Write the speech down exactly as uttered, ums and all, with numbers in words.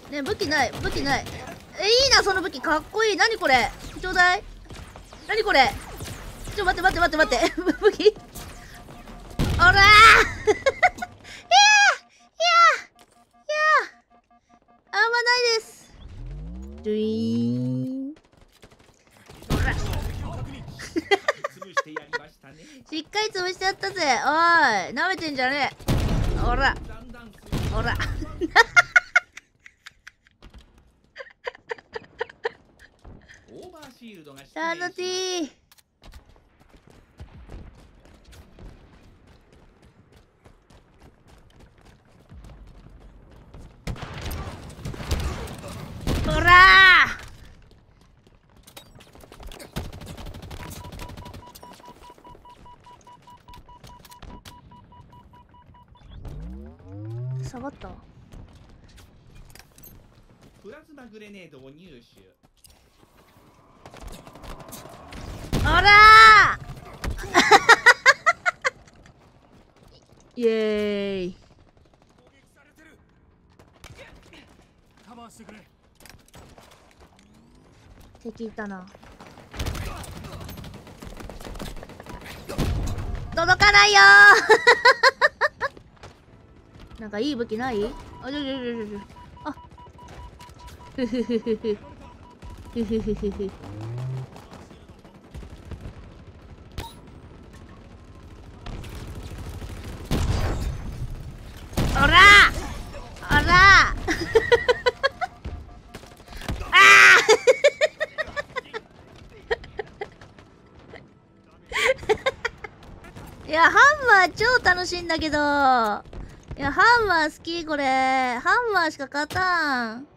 ねえ、武器ない、武器ない。え、いいな、その武器。かっこいい。なにこれ。ちょうだい。なにこれ。ちょ、待って待って待って待って。武器おらーいやーいやーいやーあんまないです。ドゥイーン。おらしっかり潰してやったぜ。おい、舐めてんじゃねえ。おらおらターノティー。ほらー下がった。 プラズマグレネードを入手。 ほらーイエーイ。敵いたな。届かないよーなんかいい武器ない？あ、ちょちょちょちょ。あふふふふふふふふふふ。おらおらいや、ハンマー超楽しいんだけど。いや、ハンマー好き、これ。ハンマーしか勝たん。